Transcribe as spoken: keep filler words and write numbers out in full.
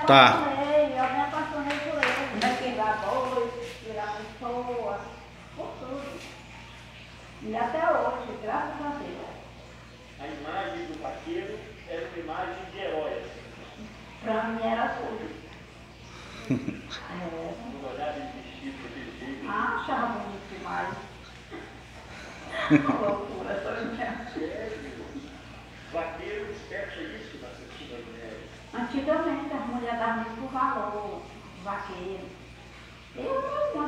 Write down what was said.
apaixonei, eu me apaixonei por ele. Daquele boi, pela pessoa, por tudo. E até hoje, graças a Deus. A imagem do vaqueiro era uma imagem de herói. Para mim era tudo. É. Não olhava ele vestido daquele jeito. Ah, achava bonito demais. Uma loucura, só mesmo. Vaqueiro desperta isso na sessão das mulheres. Antigamente as mulheres davam muito valor, vaqueiro. Eu não